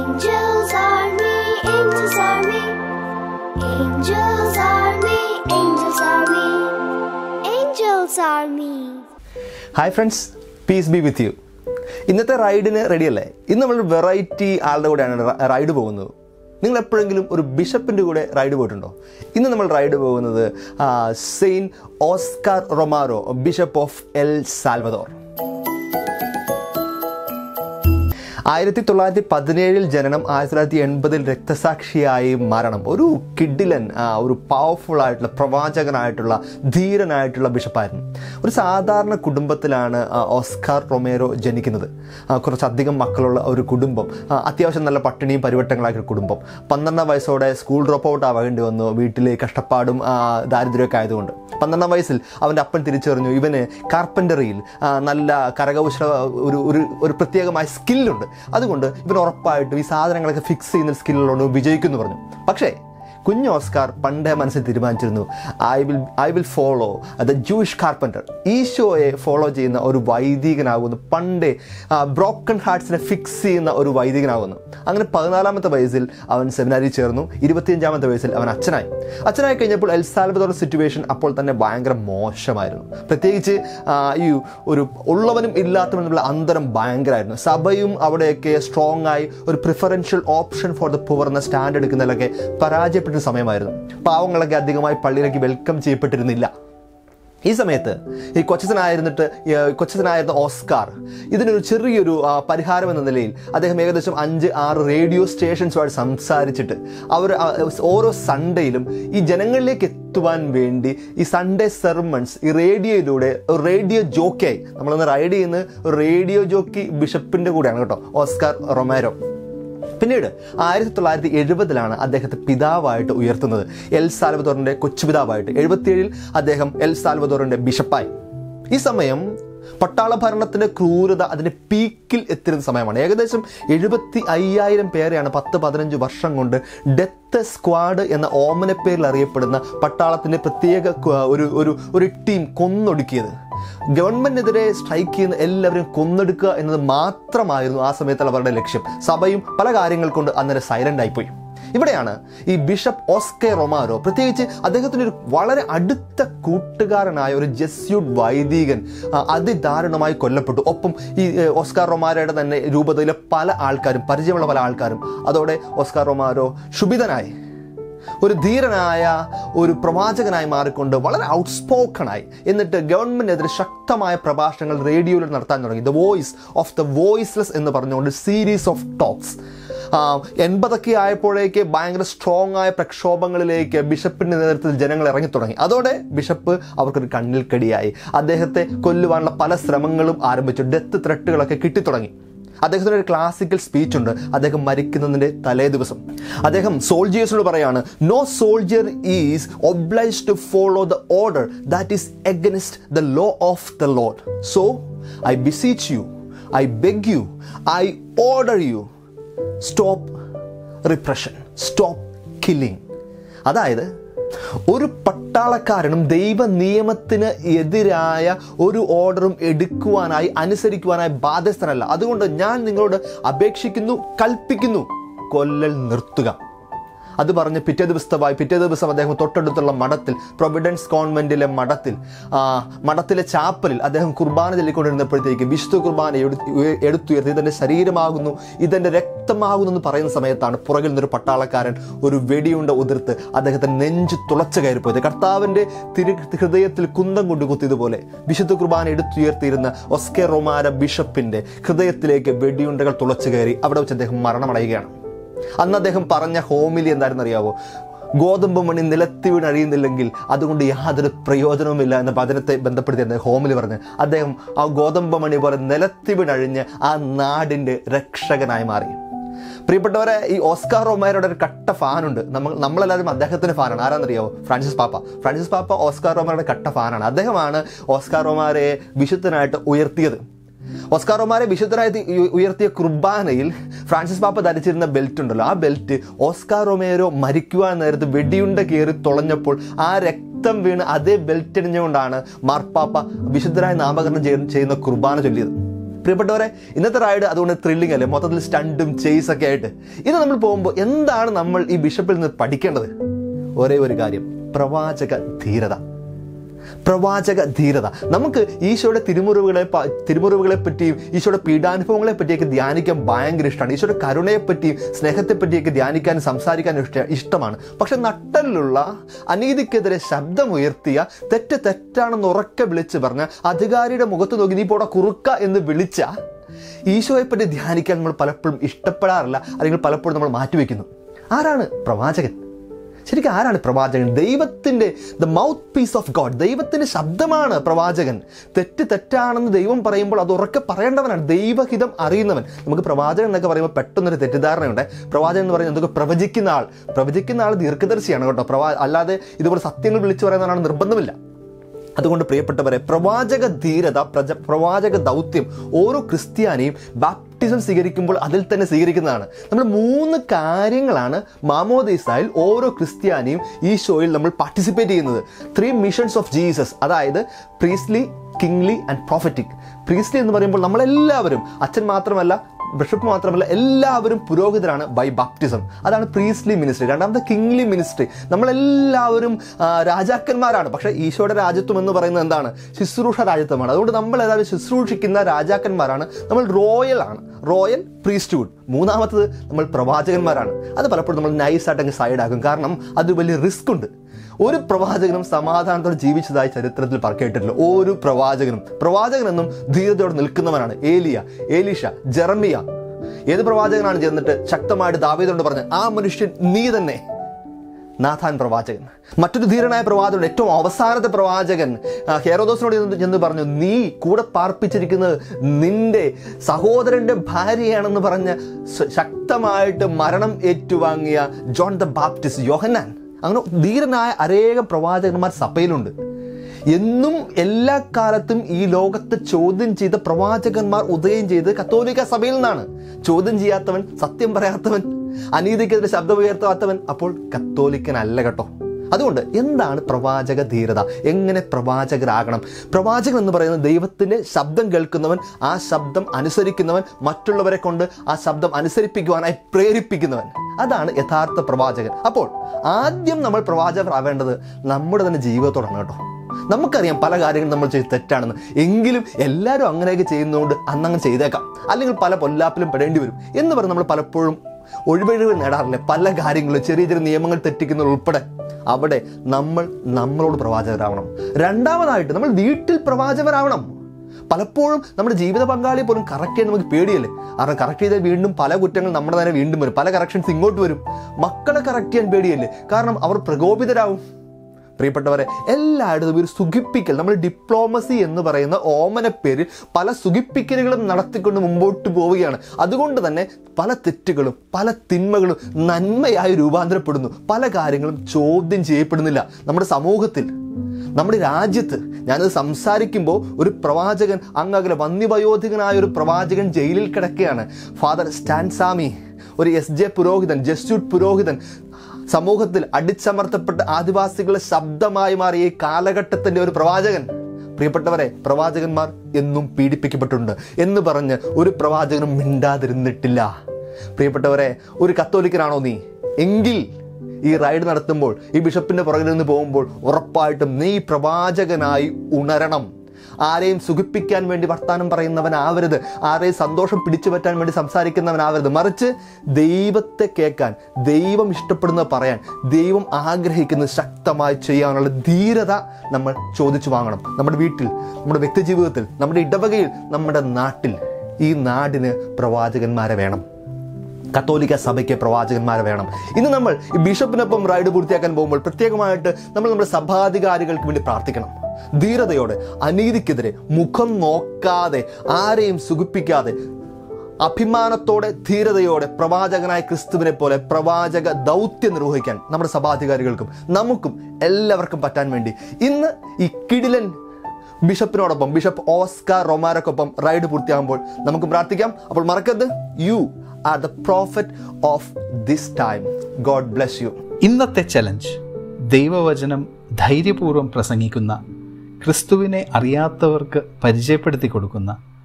Angels army, angels army. Angels army, angels army. Angels army. Hi friends, peace be with you. ഇന്നത്തെ റൈഡിന് റെഡിയല്ലേ? ഇന്ന് നമ്മൾ variety ആളുടെ കൂടെയാണ് റൈഡ് പോകുന്നത്. നിങ്ങൾ എപ്പോഴെങ്കിലും ഒരു ബിഷപ്പിൻ്റെ കൂടെ റൈഡ് പോയിട്ടുണ്ടോ? ഇന്ന് നമ്മൾ റൈഡ് പോകുന്നത് saint Oscar Romero, bishop of El Salvador. 1917 ജനനം, 1980 രക്തസാക്ഷിയായി മരണം. ഒരു കിഡിലൻ, ഒരു പവർഫുൾ ആയിട്ടുള്ള, പ്രവാചകനായിട്ടുള്ള, ധീരനായിട്ടുള്ള ബിഷപ്പായിരുന്നു. ഒരു സാധാരണ കുടുംബത്തിലാണ് ഓസ്കാർ റൊമേറോ ജനിക്കുന്നത്. കുറച്ചധികം മക്കളുള്ള ഒരു കുടുംബം, അത്യാവശ്യം നല്ല പട്ടിണിയും പരിവട്ടങ്ങളായ കുടുംബം. 12 വയസ്സോടെ സ്കൂൾ ഡ്രോപ്പ് ഔട്ട് ആവേണ്ടി വന്നു, വീട്ടിലെ കഷ്ടപ്പാടും ദാരിദ്ര്യമൊക്കെ ആയതുകൊണ്ട്. 12 വയസ്സിൽ അവൻ്റെ അപ്പൻ തിരിച്ചറിഞ്ഞു ഇവന് കാർപ്പൻ്ററിയിൽ നല്ല കരകൗശല ഒരു പ്രത്യേകമായ സ്കില്ലുണ്ട്, അതുകൊണ്ട് ഇവൻ ഉറപ്പായിട്ടും ഈ സാധനങ്ങളൊക്കെ ഫിക്സ് ചെയ്യുന്ന സ്കില്ലുള്ളതുകൊണ്ട് വിജയിക്കുമെന്ന് പറഞ്ഞു. പക്ഷേ കുഞ്ഞ് ഓസ്കാർ പണ്ടേ മനസ്സിൽ തീരുമാനിച്ചിരുന്നു, I will follow the Jewish carpenter. ഈശോയെ ഫോളോ ചെയ്യുന്ന ഒരു വൈദികനാകുന്നു, പണ്ടേ ബ്രോക്കൺ ഹാർട്ട്സിനെ ഫിക്സ് ചെയ്യുന്ന ഒരു വൈദികനാകുന്നു. അങ്ങനെ 14-ാമത്തെ വയസ്സിൽ അവൻ സെമിനാരിൽ ചേർന്നു. 25-ാമത്തെ വയസ്സിൽ അവൻ അച്ഛനായി കഴിഞ്ഞപ്പോൾ എൽ സാൽവദോർ സിറ്റുവേഷൻ അപ്പോൾ തന്നെ ഭയങ്കര മോശമായിരുന്നു. പ്രത്യേകിച്ച് ഈ ഒരു ഉള്ളവനും ഇല്ലാത്തവനുള്ള അന്തരം ഭയങ്കരമായിരുന്നു. സഭയും അവിടെയൊക്കെ സ്ട്രോങ് ആയി ഒരു preferential option for the poor എന്ന സ്റ്റാൻഡ് എടുക്കുന്നതിലൊക്കെ പരാജയപ്പെട്ട സമയമായിരുന്നു. പാവങ്ങളൊക്കെ അധികമായി പള്ളിയിലേക്ക് വെൽക്കം ചെയ്യപ്പെട്ടിരുന്നില്ല. ഈ സമയത്ത് ഈ കൊച്ചനായിരുന്ന ഓസ്കാർ ഇതിനൊരു ചെറിയൊരു പരിഹാരം എന്ന നിലയിൽ അദ്ദേഹം ഏകദേശം 5-6 റേഡിയോ സ്റ്റേഷൻസുമായിട്ട് സംസാരിച്ചിട്ട് അവർ ഓരോ സൺഡേയിലും ഈ ജനങ്ങളിലേക്ക് എത്തുവാൻ വേണ്ടി ഈ സൺഡേ സെർമൺസ് ഈ റേഡിയോയിലൂടെ റേഡിയോ ജോക്കിയായി നമ്മളൊന്ന് റൈഡ് ചെയ്യുന്ന ഒരു റേഡിയോ ജോക്കി ബിഷപ്പിൻ്റെ കൂടെയാണ് കേട്ടോ, ഓസ്കാർ റൊമാരോ. പിന്നീട് 1970 അദ്ദേഹത്തെ പിതാവായിട്ട് ഉയർത്തുന്നത്, എൽ സാൽവദോറിൻ്റെ കൊച്ചുപിതാവായിട്ട്. 77 അദ്ദേഹം എൽ സാൽവദോറിൻ്റെ ബിഷപ്പായി. ഈ സമയം പട്ടാള ഭരണത്തിൻ്റെ ക്രൂരത അതിൻ്റെ പീക്കിൽ എത്തിരുന്ന സമയമാണ്. ഏകദേശം 75,000 പേരെയാണ് 10-15 വർഷം കൊണ്ട് ഡെത്ത് സ്ക്വാഡ് എന്ന ഓമനപ്പേരിൽ അറിയപ്പെടുന്ന പട്ടാളത്തിൻ്റെ പ്രത്യേക ഒരു ടീം കൊന്നൊടുക്കിയത്. ഗവൺമെന്റിനെതിരെ സ്ട്രൈക്ക് ചെയ്യുന്ന എല്ലാവരും കൊന്നെടുക്കുക എന്നത് മാത്രമായിരുന്നു ആ സമയത്തുള്ള അവരുടെ ലക്ഷ്യം. സഭയും പല കാര്യങ്ങൾ കൊണ്ട് അന്നേരം സൈലന്റ് ആയിപ്പോയി. ഇവിടെയാണ് ഈ ബിഷപ്പ് ഓസ്കാർ റൊമാരോ, പ്രത്യേകിച്ച് അദ്ദേഹത്തിൻ്റെ ഒരു വളരെ അടുത്ത കൂട്ടുകാരനായ ഒരു ജെസ്യൂട്ട് വൈദികൻ അതിദാരുണമായി കൊല്ലപ്പെട്ടു. ഒപ്പം ഈ ഓസ്കാർ റൊമാരോയുടെ തന്നെ രൂപതയിലെ പല ആൾക്കാരും, പരിചയമുള്ള പല ആൾക്കാരും. അതോടെ ഓസ്കാർ റൊമാരോ ക്ഷുഭിതനായി, ഒരു ധീരനായ ഒരു പ്രവാചകനായി മാറിക്കൊണ്ട് വളരെ ഔട്ട്സ്പോക്കണായി. എന്നിട്ട് ഗവൺമെൻറ്റിനെതിരെ ശക്തമായ പ്രഭാഷണങ്ങൾ റേഡിയോയിൽ നടത്താൻ തുടങ്ങി. The voice of the voiceless എന്ന് പറഞ്ഞുകൊണ്ട് സീരീസ് ഓഫ് ടോക്സ്. 80 ആയപ്പോഴേക്ക് ഭയങ്കര സ്ട്രോങ് ആയ പ്രക്ഷോഭങ്ങളിലേക്ക് ബിഷപ്പിൻ്റെ നേതൃത്വത്തിൽ ജനങ്ങൾ ഇറങ്ങി തുടങ്ങി. അതോടെ ബിഷപ്പ് അവർക്കൊരു കണ്ണിൽ കടിയായി. അദ്ദേഹത്തെ കൊല്ലുവാനുള്ള പല ശ്രമങ്ങളും ആരംഭിച്ചു. ഡെത്ത് ത്രെട്ടുകളൊക്കെ കിട്ടിത്തുടങ്ങി. അദ്ദേഹത്തിന് ഒരു ക്ലാസിക്കൽ സ്പീച്ച് ഉണ്ട്. അദ്ദേഹം മരിക്കുന്നതിൻ്റെ തലേ ദിവസം അദ്ദേഹം സോൾജിയേഴ്സിനോട് പറയാണ്, no soldier is obliged to follow the order that is against the law of the lord. So I beseech you, I beg you, I order you, stop repression, stop killing. അതായത് ഒരു പട്ടാളക്കാരനും ദൈവ നിയമത്തിന് എതിരായ ഒരു ഓർഡറും അനുസരിക്കുവാനായി ബാധ്യസ്ഥനല്ല. അതുകൊണ്ട് ഞാൻ നിങ്ങളോട് അപേക്ഷിക്കുന്നു, കൽപ്പിക്കുന്നു, കൊല്ലൽ നിർത്തുക. അത് പറഞ്ഞ് പിറ്റേ ദിവസം അദ്ദേഹം തൊട്ടടുത്തുള്ള മഠത്തിൽ, പ്രൊവിഡൻസ് കോൺവെന്റിലെ മഠത്തിലെ ചാപ്പലിൽ അദ്ദേഹം കുർബാന ചൊല്ലിക്കൊണ്ടിരുന്നപ്പോഴത്തേക്ക് വിശുദ്ധ കുർബാന എടുത്തുയർത്തി ഇതെൻ്റെ ശരീരമാകുന്നു, ഇതെൻ്റെ രക്തമാകുന്നു എന്ന് പറയുന്ന സമയത്താണ് പുറകിൽ നിന്നൊരു പട്ടാളക്കാരൻ ഒരു വെടിയുണ്ട ഉതിർത്ത് അദ്ദേഹത്തെ നെഞ്ച് തുളച്ചു കയറിപ്പോയത്. കർത്താവിൻ്റെ ഹൃദയത്തിൽ കുന്തം കൊണ്ട് കുത്തിയതുപോലെ വിശുദ്ധ കുർബാന എടുത്തുയർത്തിയിരുന്ന ഓസ്കാർ റൊമാരോ ബിഷപ്പിൻ്റെ ഹൃദയത്തിലേക്ക് വെടിയുണ്ടകൾ തുളച്ചു കയറി. അവിടെ വെച്ച് അദ്ദേഹം മരണമടയുകയാണ്. അന്ന് അദ്ദേഹം പറഞ്ഞ ഹോമിലി എന്തായിരുന്നു അറിയാവോ? ഗോതമ്പ് മണി നിലത്തി വീണഴിയുന്നില്ലെങ്കിൽ അതുകൊണ്ട് യാതൊരു പ്രയോജനവുമില്ല എന്ന വചനത്തെ ബന്ധപ്പെടുത്തി ഹോമിലി പറഞ്ഞ് അദ്ദേഹം ആ ഗോതമ്പ് മണി പോലെ നിലത്തി വീണഴിഞ്ഞ് ആ നാടിൻ്റെ രക്ഷകനായി മാറി. പ്രിയപ്പെട്ടവരെ, ഈ ഓസ്കാർ റൊമാരോയുടെ ഒരു കട്ട ഫാനുണ്ട്. നമ്മളെല്ലാവരും അദ്ദേഹത്തിൻ്റെ ഫാനാണ്. ആരാന്നറിയാവോ? ഫ്രാൻസിസ് പാപ്പ ഓസ്കാർ റൊമാരോയുടെ കട്ട ഫാനാണ്. അദ്ദേഹമാണ് ഓസ്കാർ റൊമാരോയെ വിശുദ്ധനായിട്ട് ഉയർത്തിയത്. ഓസ്കാർ റൊമാരോ വിശുദ്ധനായി ഉയർത്തിയ കുർബാനയിൽ ഫ്രാൻസിസ് പാപ്പ ധരിച്ചിരുന്ന ബെൽറ്റ് ഉണ്ടല്ലോ, ആ ബെൽറ്റ് ഓസ്കാർ റൊമേരോ മരിക്കുവാൻ നേരത്ത് വെടിയുണ്ട കയറി തുളഞ്ഞപ്പോൾ ആ രക്തം വീണ് അതേ ബെൽറ്റ് അണിഞ്ഞുകൊണ്ടാണ് മാർപ്പാപ്പ വിശുദ്ധരായി നാമകരണം ചെയ്യുന്ന കുർബാന ചൊല്ലിയത്. പ്രിയപ്പെട്ടവരെ, ഇന്നത്തെ റൈഡ് അതുകൊണ്ട് ത്രില്ലിംഗ് അല്ലേ, മൊത്തത്തിൽ സ്റ്റണ്ടും ചേസൊക്കെ ആയിട്ട്. ഇത് നമ്മൾ പോകുമ്പോൾ എന്താണ് നമ്മൾ ഈ ബിഷപ്പിൽ നിന്ന് പഠിക്കേണ്ടത്? ഒരേ ഒരു കാര്യം, പ്രവാചക ധീരത. പ്രവാചക ധീരത. നമുക്ക് ഈശോയുടെ തിരുമുറിവുകളെ പറ്റിയും ഈശോയുടെ പീഡാനുഭവങ്ങളെ പറ്റിയൊക്കെ ധ്യാനിക്കാൻ ഭയങ്കര ഇഷ്ടമാണ്. ഈശോയുടെ കരുണയെപ്പറ്റിയും സ്നേഹത്തെപ്പറ്റിയൊക്കെ ധ്യാനിക്കാനും സംസാരിക്കാനും ഇഷ്ടമാണ്. പക്ഷെ നട്ടലിലുള്ള അനീതിക്കെതിരെ ശബ്ദമുയർത്തിയ തെറ്റാണെന്ന് ഉറക്കെ വിളിച്ച് പറഞ്ഞ അധികാരിയുടെ മുഖത്ത് നോക്കി നീ പോടാ കുറുക്ക എന്ന് വിളിച്ച ഈശോയെപ്പറ്റി ധ്യാനിക്കാൻ നമ്മൾ പലപ്പോഴും ഇഷ്ടപ്പെടാറില്ല, അല്ലെങ്കിൽ പലപ്പോഴും നമ്മൾ മാറ്റിവെക്കുന്നു. ആരാണ് പ്രവാചകൻ? ശരിക്കും ആരാണ് പ്രവാചകൻ? ദൈവത്തിൻ്റെ മൗത്ത് പീസ് ഓഫ് ഗോഡ്, ദൈവത്തിൻ്റെ ശബ്ദമാണ് പ്രവാചകൻ. തെറ്റാണെന്ന് ദൈവം പറയുമ്പോൾ അത് ഉറക്കെ പറയേണ്ടവനാണ്, ദൈവഹിതം അറിയുന്നവൻ. നമുക്ക് പ്രവാചകൻ എന്നൊക്കെ പറയുമ്പോൾ പെട്ടെന്നൊരു തെറ്റിദ്ധാരണയുണ്ട്. പ്രവാചകൻ എന്ന് പറയുന്നത് എന്തൊക്കെ പ്രവചിക്കുന്ന ആൾ ദീർഘദർശിയാണ് കേട്ടോ. അല്ലാതെ ഇതുപോലെ സത്യങ്ങൾ വിളിച്ചു പറയുന്നവനാണ് നിർബന്ധമില്ല. അതുകൊണ്ട് പ്രിയപ്പെട്ടവരെ, പ്രവാചക ധീരത, പ്രവാചക ദൗത്യം ഓരോ ക്രിസ്ത്യാനിയും ബാപ്റ്റിസം സ്വീകരിക്കുമ്പോൾ അതിൽ തന്നെ സ്വീകരിക്കുന്നതാണ്. നമ്മൾ 3 കാര്യങ്ങളാണ് മാമോദീസായിൽ ഓരോ ക്രിസ്ത്യാനിയും ഈശോയിൽ നമ്മൾ പാർട്ടിസിപ്പേറ്റ് ചെയ്യുന്നത്. 3 മിഷൻസ് ഓഫ് ജീസസ്, അതായത് priestly, kingly and prophetic. Priestly എന്ന് പറയുമ്പോൾ നമ്മളെല്ലാവരും, അച്ഛൻ മാത്രമല്ല, ബിഷപ്പ് മാത്രമല്ല, എല്ലാവരും പുരോഹിതരാണ് ബൈ ബാപ്റ്റിസം. അതാണ് പ്രീസ്ലി മിനിസ്ട്രി. രണ്ടാമത്തെ കിങ്ലി മിനിസ്ട്രി, നമ്മളെല്ലാവരും രാജാക്കന്മാരാണ്. പക്ഷേ ഈശോയുടെ രാജ്യത്വം എന്ന് പറയുന്നത് എന്താണ്? ശുശ്രൂഷ രാജ്യത്വമാണ്. അതുകൊണ്ട് നമ്മൾ ഏതായാലും ശുശ്രൂഷിക്കുന്ന രാജാക്കന്മാരാണ്. നമ്മൾ റോയൽ പ്രീസ്റ്റ്ഹുഡ്. മൂന്നാമത്തത് നമ്മൾ പ്രവാചകന്മാരാണ്. അത് പലപ്പോഴും നമ്മൾ നൈസായിട്ട് അങ്ങ് സൈഡാക്കും, കാരണം അത് വലിയ റിസ്ക് ഉണ്ട്. ഒരു പ്രവാചകനും സമാധാനത്തോടെ ജീവിച്ചതായി ചരിത്രത്തിൽ കേട്ടിട്ടില്ല. ഒരു പ്രവാചകനെന്നും ധീരതയോടെ നിൽക്കുന്നവനാണ് ഏലീഷ, ജെറമിയ. ഏത് പ്രവാചകനാണ് ചെന്നിട്ട് ശക്തമായിട്ട് ദാവീദിനോട് പറഞ്ഞ ആ മനുഷ്യൻ നീ തന്നെ? നാഥാൻ പ്രവാചകൻ. മറ്റൊരു ധീരനായ പ്രവാചകൻ, ഏറ്റവും അവസാനത്തെ പ്രവാചകൻ ഹെരോദോസിനോട് ചെന്ന് പറഞ്ഞു, നീ കൂടെ പാർപ്പിച്ചിരിക്കുന്നത് നിന്റെ സഹോദരന്റെ ഭാര്യയാണെന്ന് പറഞ്ഞ് ശക്തമായിട്ട് മരണം ഏറ്റുവാങ്ങിയ ജോൺ ദ ബാപ്റ്റിസ്റ്റ്, യോഹന്നാൻ. അങ്ങനെ ധീരനായ അനേകം പ്രവാചകന്മാർ സഭയിലുണ്ട്. എന്നും എല്ലാ കാലത്തും ഈ ലോകത്തെ ചോദ്യം ചെയ്ത പ്രവാചകന്മാർ ഉദയം ചെയ്ത് കത്തോലിക്ക സഭയിൽ നിന്നാണ്. ചോദ്യം ചെയ്യാത്തവൻ, സത്യം പറയാത്തവൻ, അനീതിക്കെതിരെ ശബ്ദമുയർത്താത്തവൻ അപ്പോൾ കത്തോലിക്കനല്ല കേട്ടോ. അതുകൊണ്ട് എന്താണ് പ്രവാചക ധീരത? എങ്ങനെ പ്രവാചകരാകണം? പ്രവാചകൻ എന്ന് പറയുന്നത് ദൈവത്തിൻ്റെ ശബ്ദം കേൾക്കുന്നവൻ, ആ ശബ്ദം അനുസരിക്കുന്നവൻ, മറ്റുള്ളവരെ കൊണ്ട് ആ ശബ്ദം അനുസരിപ്പിക്കുവാനായി പ്രേരിപ്പിക്കുന്നവൻ. അതാണ് യഥാർത്ഥ പ്രവാചകൻ. അപ്പോൾ ആദ്യം നമ്മൾ പ്രവാചകരാവേണ്ടത് നമ്മുടെ തന്നെ ജീവിതത്തോടാണ് കേട്ടോ. നമുക്കറിയാം പല കാര്യങ്ങളും നമ്മൾ ചെയ്ത് തെറ്റാണെന്ന്, എങ്കിലും എല്ലാവരും അങ്ങനെയൊക്കെ ചെയ്യുന്നതുകൊണ്ട് അന്നങ്ങനെ ചെയ്തേക്കാം, അല്ലെങ്കിൽ പല പൊല്ലാപ്പിലും പെടേണ്ടി വരും എന്ന് പറഞ്ഞ് നമ്മൾ പലപ്പോഴും ഒഴിവഴിവ് നേടാറില്ല. പല കാര്യങ്ങളും, ചെറിയ നിയമങ്ങൾ തെറ്റിക്കുന്നത് ഉൾപ്പെടെ. അവിടെ നമ്മളോട് പ്രവാചകരാവണം. രണ്ടാമതായിട്ട് നമ്മൾ വീട്ടിൽ പ്രവാചകരാവണം. പലപ്പോഴും നമ്മുടെ ജീവിത പങ്കാളിയെ പോലും കറക്റ്റ് ചെയ്യാൻ നമുക്ക് പേടിയല്ലേ. കാരണം കറക്റ്റ് ചെയ്താൽ വീണ്ടും പല കുറ്റങ്ങൾ നമ്മുടെ തന്നെ വീണ്ടും വരും, പല കറക്ഷൻസ് ഇങ്ങോട്ട് വരും. മക്കളെ കറക്റ്റ് ചെയ്യാൻ പേടിയല്ലേ, കാരണം അവർ പ്രകോപിതരാകും. പ്രിയപ്പെട്ടവരെ, എല്ലായിടത്തും ഒരു സുഖിപ്പിക്കൽ, നമ്മൾ ഡിപ്ലോമസി എന്ന് പറയുന്ന ഓമനപ്പേരിൽ പല സുഖിപ്പിക്കലുകളും നടത്തിക്കൊണ്ട് മുമ്പോട്ട് പോവുകയാണ്. അതുകൊണ്ട് തന്നെ പല തെറ്റുകളും പല തിന്മകളും നന്മയായി രൂപാന്തരപ്പെടുന്നു. പല കാര്യങ്ങളും ചോദ്യം ചെയ്യപ്പെടുന്നില്ല നമ്മുടെ സമൂഹത്തിൽ, നമ്മുടെ രാജ്യത്ത്. ഞാനത് സംസാരിക്കുമ്പോൾ ഒരു പ്രവാചകൻ, അങ്ങകലെ വന്യവയോധികനായ ഒരു പ്രവാചകൻ ജയിലിൽ കിടക്കുകയാണ്. ഫാദർ സ്റ്റാൻസാമി, ഒരു SJ പുരോഹിതൻ, ജസ്യൂട്ട് പുരോഹിതൻ, സമൂഹത്തിൽ അടിച്ചമർത്തപ്പെട്ട ആദിവാസികളുടെ ശബ്ദമായി മാറിയ ഈ കാലഘട്ടത്തിൻ്റെ ഒരു പ്രവാചകൻ. പ്രിയപ്പെട്ടവരെ, പ്രവാചകന്മാർ എന്നും പീഡിപ്പിക്കപ്പെട്ടിട്ടുണ്ട് എന്ന് പറഞ്ഞ് ഒരു പ്രവാചകനും മിണ്ടാതിരുന്നിട്ടില്ല. പ്രിയപ്പെട്ടവരെ, ഒരു കത്തോലിക്കനാണോ നീ? എങ്കിൽ ഈ റൈഡ് നടത്തുമ്പോൾ, ഈ ബിഷപ്പിൻ്റെ പുറകിൽ നിന്ന് പോകുമ്പോൾ ഉറപ്പായിട്ടും നീ പ്രവാചകനായി ഉണരണം. ആരെയും സുഖിപ്പിക്കാൻ വേണ്ടി വർത്താനം പറയുന്നവനാവരുത്, ആരെയും സന്തോഷം പിടിച്ചു പറ്റാൻ വേണ്ടി സംസാരിക്കുന്നവനാവരുത്. മറിച്ച് ദൈവത്തെ കേൾക്കാൻ, ദൈവം ഇഷ്ടപ്പെടുന്നത് പറയാൻ, ദൈവം ആഗ്രഹിക്കുന്നത് ശക്തമായി ചെയ്യാനുള്ള ധീരത നമ്മൾ ചോദിച്ചു വാങ്ങണം. നമ്മുടെ വീട്ടിൽ, നമ്മുടെ വ്യക്തിജീവിതത്തിൽ, നമ്മുടെ ഇടവകയിൽ, നമ്മുടെ നാട്ടിൽ. ഈ നാടിന് പ്രവാചകന്മാരെ വേണം. കത്തോലിക്ക സഭയ്ക്ക് പ്രവാചകന്മാരെ വേണം. ഇന്ന് നമ്മൾ ഈ ബിഷപ്പിനൊപ്പം റൈഡ് പൂർത്തിയാക്കാൻ പോകുമ്പോൾ പ്രത്യേകമായിട്ട് നമ്മൾ നമ്മുടെ സഭാധികാരികൾക്ക് വേണ്ടി പ്രാർത്ഥിക്കണം. ധീരതയോടെ, അനീതിക്കെതിരെ മുഖം നോക്കാതെ, ആരെയും സുഖിപ്പിക്കാതെ, അഭിമാനത്തോടെ, ധീരതയോടെ പ്രവാചകനായ ക്രിസ്തുവിനെ പോലെ പ്രവാചക ദൗത്യം നിർവഹിക്കാൻ നമ്മുടെ സഭാധികാരികൾക്കും നമുക്കും എല്ലാവർക്കും പറ്റാൻ വേണ്ടി ഇന്ന് ഈ കിടിലൻ ബിഷപ്പിനോടൊപ്പം, ബിഷപ്പ് ഓസ്കാർ റൊമാരോക്കൊപ്പം റൈഡ് പൂർത്തിയാകുമ്പോൾ നമുക്ക് പ്രാർത്ഥിക്കാം. അപ്പോൾ മറക്കരുത്, you are the prophet of this time. God bless you. ഇന്നത്തെ ചലഞ്ച്, ദൈവവചനം ധൈര്യപൂർവ്വം പ്രസംഗിക്കുന്ന, ക്രിസ്തുവിനെ അറിയാത്തവർക്ക് പരിചയപ്പെടുത്തി കൊടുക്കുന്ന,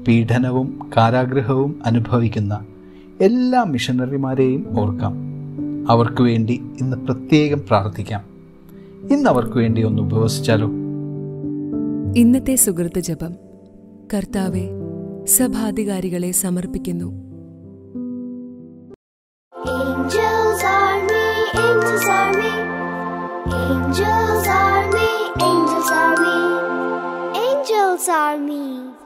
പീഡനവും കാരാഗ്രഹവും അനുഭവിക്കുന്ന എല്ലാ മിഷണറിമാരെയും ഓർക്കാം. അവർക്ക് വേണ്ടി ഇന്ന് പ്രത്യേകം പ്രാർത്ഥിക്കാം. ഇന്ന് അവർക്ക് വേണ്ടി ഒന്ന് ഉപവസിച്ചാലോ? ഇന്നത്തെ സുഹൃത്ത് ജപം. കർത്താവെ, സഭാധികാരികളെ സമർപ്പിക്കുന്നു. Angels army, angels army, angels army, angels army, angels army.